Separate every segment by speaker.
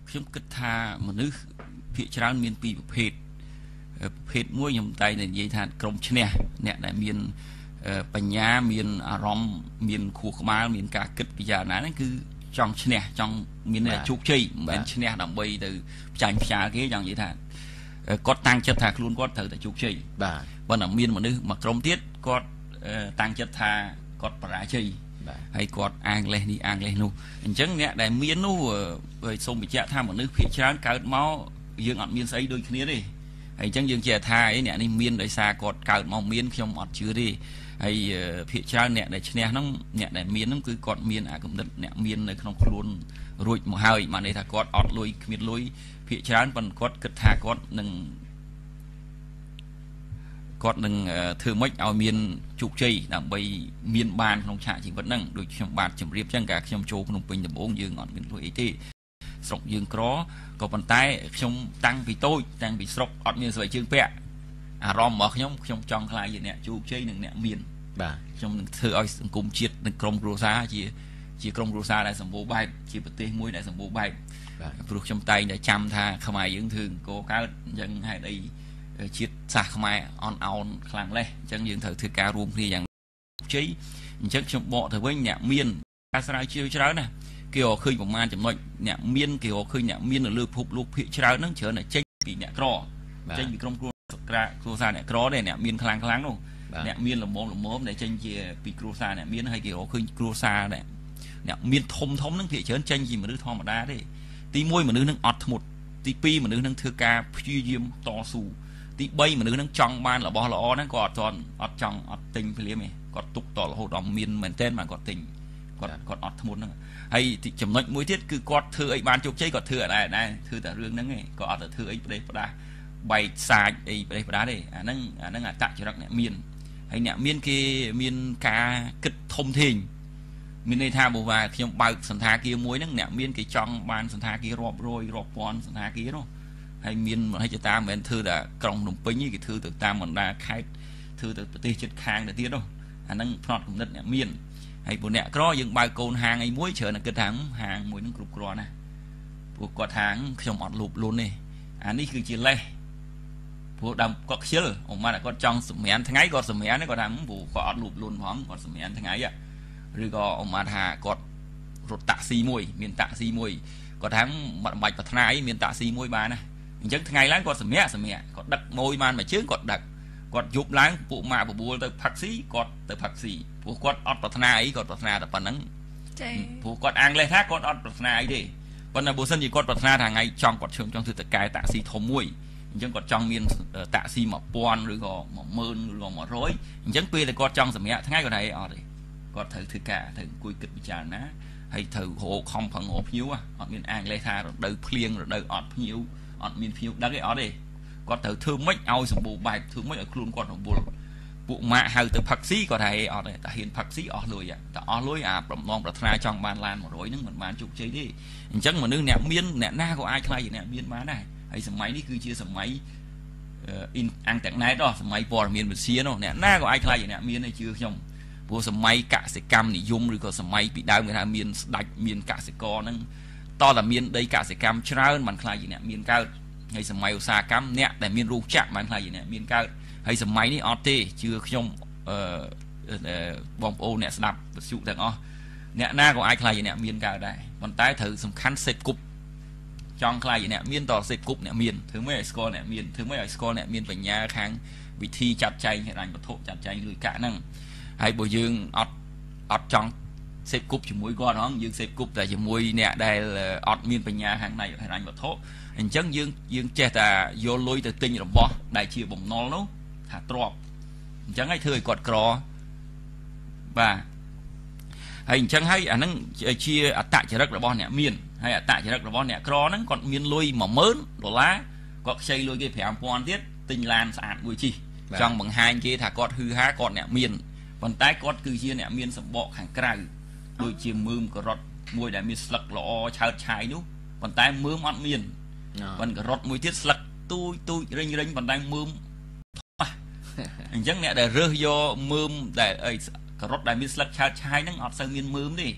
Speaker 1: ខ្ញុំគិតថាមនុស្សភាគច្រើនមានពីរប្រភេទប្រភេទមួយខ្ញុំតែនិយាយថាក្រុមឈ្នះអ្នកដែលមានបញ្ញាមានអារម្មណ៍មានខួរក្បាលមានការគិតពិចារណាហ្នឹងគឺចង់ឈ្នះចង់មានជោគជ័យមិនមែនឈ្នះដើម្បីទៅផ្ចាញ់ផ្សាគេចង់និយាយថាគាត់តាំងចិត្តថាខ្លួនគាត់ត្រូវតែជោគជ័យបាទប៉ុន្តែមានមនុស្សមួយក្រុមទៀតគាត់តាំងចិត្តថាគាត់បរាជ័យហើយគាត់អាងលេសនេះអាងលេសនោះអញ្ចឹងអ្នកដែលមាននោះសូមបញ្ជាក់ថាមនុស្សភាគច្រើនកើតមកយើងអត់មានស្អីដូចគ្នាទេហើយអញ្ចឹងយើងជាថាអីអ្នកនេះមានដោយសារគាត់កើតមកមានខ្ញុំអត់ជឿទេហើយភាគច្រើនអ្នកដែលឈ្នះហ្នឹងអ្នកដែលមានហ្នឹងគឺគាត់មានអាគំនិតអ្នកមាននៅក្នុងខ្លួនរួចមកហើយបានន័យថាគាត់អត់លុយគ្មានលុយភាគច្រើនប៉ុន្តែគាត់គិតថាគាត់នឹងធ្វើម៉េចឲ្យមានជោគជ័យដើម្បីមានបានក្នុងឆាកជីវិតហ្នឹងដូចខ្ញុំបាទជម្រាបចឹងកាលខ្ញុំចូលភ្នំពេញដំបូងយើងអត់មានលុយអីទេស្រុកយើងក្រក៏ប៉ុន្តែខ្ញុំតាំងពីតូចតាំងពីស្រុកអត់មានស្បែកជើងពាក់អារម្មណ៍របស់ខ្ញុំចង់ខ្លាយជាអ្នកជោគជ័យនិងអ្នកមានបាទខ្ញុំនឹងធ្វើឲ្យសង្គមជាតិនិងក្រុមគ្រួសារជាក្រុមគ្រួសារដែលសម្បូរបែបជាប្រទេសមួយដែលសម្បូរបែបព្រោះខ្ញុំតែងតែចាំថាខ្មែរយើងធ្វើអង្គរកើតអញ្ចឹងហេតុអីជាតិសាសខ្មែរអន់អោនខ្លាំងលេសអញ្ចឹងយើងត្រូវធ្វើការរួមគ្នាយ៉ាងជ័យអញ្ចឹងខ្ញុំបកទៅវិញអ្នកមានការស្រាវជ្រាវច្រើនណាគេរកឃើញប្រមាណចំណុចអ្នកមានគេរកឃើញអ្នកមាននៅលើពិភពលោកភាគច្រើនហ្នឹងច្រើនតែចេញពីអ្នកក្រចេញពីក្រុមគ្រួសារអ្នកក្រទេអ្នកមានខ្លាំងនោះអ្នកមានល្មមដែលចេញជាពីគ្រួសារអ្នកមានហើយគេរកឃើញគ្រួសារអ្នកមានធំហ្នឹងភាគច្រើនចេញជាមនុស្សធម្មតាទេទី1មនុស្សនឹងអត់ធ្មត់ទី2មនុស្សនឹងធ្វើការព្យាយាមតស៊ូទី3មនុស្សនឹងចង់បានរបស់ល្អហ្នឹងក៏អត់ចង់អត់ទិញភ្លាមទេគាត់ទុកតរហូតដល់មានមែនទែនបានគាត់ទិញគាត់អត់ធ្មត់ហ្នឹងហើយចំណុចមួយទៀតគឺគាត់ធ្វើអីបានជោគជ័យគាត់ធ្វើអត់ដែរធ្វើតែរឿងហ្នឹងឯងគាត់អត់ទៅធ្វើអីផ្ដេសផ្ដាស់បែកសាច់អីផ្ដេសផ្ដាស់ទេអាហ្នឹងអតចរិតអ្នកមានហើយអ្នកមានគេមានការគិតធំធេងមានន័យថាបើថាខ្ញុំបើកសន្តាគារមួយហ្នឹងអ្នកមានគេចង់បានសន្តាគាររាប់រយរាប់ពាន់សន្តាគារនោះហើយមានមហិច្ឆតាមិនមែនធ្វើតែក្រុងភ្នំពេញទេគេធ្វើទៅតាមបណ្ដាខេត្តធ្វើទៅប្រទេសជិតខាងទៅទៀតនោះអាហ្នឹងផ្នត់គំនិតអ្នកមានហើយពួកអ្នកក្រយើងបើកកូនហាងអីមួយច្រើនតែគិតថាហាងមួយហ្នឹងគ្រប់គ្រាន់ណាពួកគាត់ហាងខ្ញុំអត់លូបលុនទេអានេះគឺជាលេសព្រោះដើមគាត់ខ្ជិលអមតែគាត់ចង់សម្រានថ្ងៃគាត់សម្រានគាត់ថាព្រោះគាត់អត់លូបលុនផងគាត់សម្រានថ្ងៃឬក៏អមថាគាត់រត់តាក់ស៊ីមួយមានតាក់ស៊ីមួយគាត់ថាមិនបាច់ប្រាថ្នាអីមានតាក់ស៊ីមួយបានណាអញ្ចឹងថ្ងៃឡើងគាត់សម្រាគាត់ដឹកម៉ួយបានមួយជើងគាត់ដឹកគាត់យប់ឡើងពួកម៉ាក់បបួលទៅផឹកស៊ីគាត់ទៅផឹកស៊ីព្រោះគាត់អត់ប្រាថ្នាអីគាត់ប្រាថ្នាតែប៉ុណ្្នឹងចា៎ព្រោះគាត់អាងលេសថាគាត់អត់ប្រាថ្នាអីទេប៉ុន្តែបើសិនជាគាត់ប្រាថ្នាថាថ្ងៃចង់គាត់ចង់ធ្វើតកែតាក់ស៊ីធំមួយអញ្ចឹងគាត់ចង់មានតាក់ស៊ី1000ឬក៏10000ឬក៏100អញ្ចឹងពេលដែលគាត់ចង់សម្រាកថ្ងៃគាត់ថាអត់ទេគាត់ត្រូវធ្វើការត្រូវអង្គុយគិតពិចារណាហើយត្រូវរកខំប្រឹងរកភ្ញៀវអត់មានអាងលេសថារដូវភ្លៀងរដូវអត់ភ្ញៀវអត់មានភ្ញៀវដឹកទេអត់ទេគាត់ត្រូវធ្វើម៉េចឲ្យសម្បូរបែបធ្វើម៉េចឲ្យខ្លួនគាត់រវល់ពួកម៉ាក់ហៅទៅផឹកស៊ីគាត់ថាអត់ទេតែហ៊ានផឹកស៊ីអស់លុយតែអស់លុយអាប្រមងប្រាថ្នាចង់បានឡាន100ហ្នឹងមិនបានជោគជ័យទេអញ្ចឹងមនុស្សអ្នកមានអ្នកណាក៏អាចខ្លាយជាអ្នកមានបានដែរហើយសម័យនេះគឺជាសម័យអ៊ីនធឺណិតសម័យព័ត៌មានវិទ្យានោះអ្នកណាក៏អាចខ្លាយជាអ្នកមានដែរជឿខ្ញុំព្រោះសម័យកសិកម្មនិយមឬក៏សម័យពីដើមគេថាមានស្ដេចមានកសិករហ្នឹងតតែមានដីកសិកម្មច្រើនបានខ្លាយជាអ្នកមានកើតហើយសម័យឧស្សាហកម្មអ្នកដែលមានរោងចក្របានខ្លាយជាអ្នកមានកើតហើយសម័យនេះអត់ទេជឿខ្ញុំបងប្អូនអ្នកស្ដាប់វិទ្យុទាំងអស់អ្នកណាក៏អាចខ្លាយជាអ្នកមានកើតដែរប៉ុន្តែត្រូវសំខាន់សេពគប់ចង់ខ្លាយជាអ្នកមានតសេពគប់អ្នកមានធ្វើម៉េចឲ្យស្គាល់អ្នកមានធ្វើម៉េចឲ្យស្គាល់អ្នកមានបញ្ញាខាងវិធីចាត់ចែងហិរញ្ញវត្ថុចាត់ចែងលុយកាក់ហ្នឹងហើយបើយើងអត់ចង់សេពគប់ជាមួយគាត់ហងយើងសេពគប់តែជាមួយអ្នកដែលអត់មានបញ្ញាខាងណៃហិរញ្ញវត្ថុអញ្ចឹងយើងចេះតែយកលុយទៅទិញរបស់ដែលជាបំណុលនោះថាទ្របអញ្ចឹងឲ្យធ្វើឲ្យគាត់ក្របាទហើយអញ្ចឹងហើយអាហ្នឹងជាអត្តចរិតរបស់អ្នកមានហើយអត្តចរិតរបស់អ្នកក្រហ្នឹងគាត់មានលុយ$10000គាត់ខ្ចីលុយគេ5000ទៀតទិញឡានស្អាតមួយជិះចង់បង្ហាញគេថាគាត់ហឺហាគាត់អ្នកមានប៉ុន្តែគាត់គឺជាអ្នកមានសម្បកខាងក្រៅដូចជាមើមការ៉ុតមួយដែលមានស្លឹកល្អឆើតឆាយនោះប៉ុន្តែមើមអត់មានប៉ុន្តែការ៉ុតមួយទៀតស្លឹកទូចរិញប៉ុន្តែមើមអញ្ចឹងអ្នកដែលរើសយកមើមដែលការ៉ុតដែលមានស្លឹកឆើតឆាយហ្នឹងអត់សូវមានមើមទេ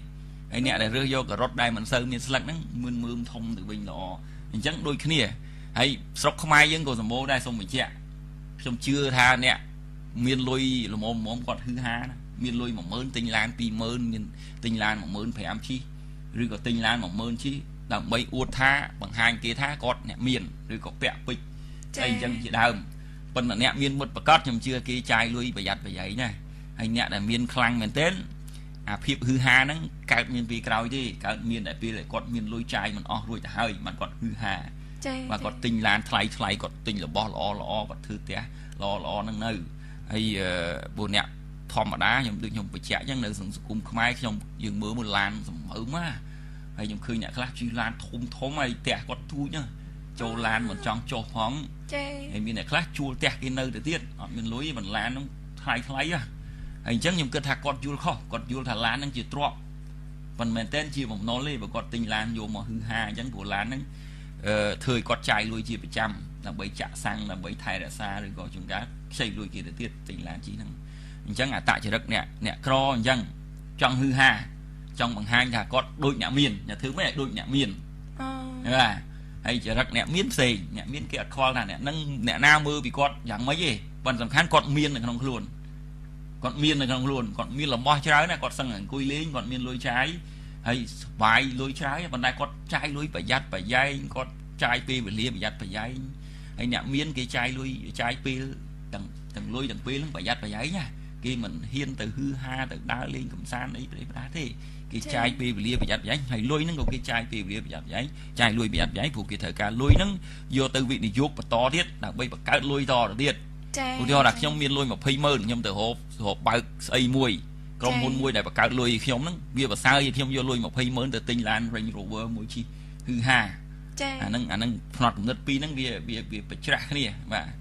Speaker 1: ហើយអ្នកដែលរើសយកការ៉ុតដែលមិនសូវមានស្លឹកហ្នឹងមើលធំទៅវិញល្អអញ្ចឹងដូចគ្នាហើយស្រុកខ្មែរយើងក៏សម្បូរដែរសូមបញ្ជាក់ខ្ញុំជឿថាអ្នកមានលុយល្មមគាត់ហឺហាណាមានលុយ 10000 ទិញឡាន 20000 មានទិញឡាន 15000 ជិះឬក៏ទិញឡាន 10000 ជិះដើម្បីអួតថាបង្ហាញគេថាគាត់អ្នកមានឬក៏ពាក់ពេជ្រអីអញ្ចឹងជាដើមប៉ុន្តែអ្នកមានមុតប្រកាសខ្ញុំជឿគេចាយលុយប្រយ័ត្នប្រយែងណាហើយអ្នកដែលមានខ្លាំងមែនទែនអាភាពហឺហាហ្នឹងកើតមានពីក្រោយទេកើតមានតែពេលគាត់មានលុយចាយមិនអស់រួចទៅហើយมันគាត់ហឺហាបាទគាត់ទិញឡានថ្លៃគាត់ទិញរបស់ល្អគាត់ធ្វើផ្ទះល្អហ្នឹងនៅហើយពួកអ្នកធម្មតាខ្ញុំដូចខ្ញុំបញ្ជាក់អញ្ចឹងនៅសង្គមខ្មែរខ្ញុំយើងមើលមួយឡានសម្បើមណាហើយខ្ញុំឃើញអ្នកខ្លះជិះឡានធំហើយផ្ទះគាត់ទូចណាចូលឡានមិនចង់ចុះផងហើយមានអ្នកខ្លះជួលផ្ទះគេនៅទៅទៀតអត់មានលុយបន្លានហ្នឹងថ្លៃហ៎ហើយអញ្ចឹងខ្ញុំគិតថាគាត់យល់ខុសគាត់យល់ថាឡានហ្នឹងជាទ្រព្យប៉ុន្តែមែនតើជាបំណុលទេបើគាត់ទិញឡានយកមកហឺហាអញ្ចឹងព្រោះឡានហ្នឹងធ្វើឲ្យគាត់ចាយលុយជាប្រចាំដើម្បីចាក់សាំងដើម្បីថែរក្សាឬក៏ជួនកាលខ្ចីលុយគេទៅទៀតទិញឡានជិះហ្នឹងអញ្ចឹងអតចរិតអ្នកក្រអញ្ចឹងចង់ហឺហាចង់បង្ហាញថាគាត់ដូចអ្នកមានអ្នកធ្វើមិនដូចអ្នកមានបាទហើយចរិតអ្នកមានផ្សេងអ្នកមានគេអត់ខ្វល់ថាអ្នកហ្នឹងអ្នកណាមើលពីគាត់យ៉ាងម៉េចទេប៉ុន្តែសំខាន់គាត់មាននៅក្នុងខ្លួនគាត់មានរបស់ច្រើនណាគាត់សឹងអង្គុយលេងគាត់មានលុយចាយហើយសុបាយលុយច្រើនប៉ុន្តែគាត់ចាយលុយប្រយ័ត្នប្រយែងគាត់ចាយពេលវេលាប្រយ័ត្នប្រយែងហើយអ្នកមានគេចាយលុយចាយពេលទាំងលុយទាំងពេលហ្នឹងប្រយ័ត្នប្រយែងណាគេមិនហ៊ានទៅហឺហាទៅដើរលេងកំសាន្តអីប្រេះផ្ដាស់ទេគេចាយពេលវេលាប្រយ័ត្នប្រយែងហើយលុយហ្នឹងក៏គេចាយពេលវេលាប្រយ័ត្នប្រយែងចាយលុយប្រយ័ត្នប្រយែងព្រោះគេត្រូវការលុយហ្នឹងយកទៅវិនិយោគបន្តទៀតដើម្បីបង្កើតលុយតទៅទៀតឧទាហរណ៍ថាខ្ញុំមានលុយ 200,000 ខ្ញុំទៅរកបើកស្អីមួយក្រុមហ៊ុនមួយដែលបង្កើតលុយខ្ញុំហ្នឹងវាប្រសើរខ្ញុំយកលុយ 200,000 ទៅទិញឡាន Range Rover មួយជិះហឺហាអាហ្នឹងផ្នត់គំនិតពីរហ្នឹងវាប្រច្រាស់គ្នាបាទ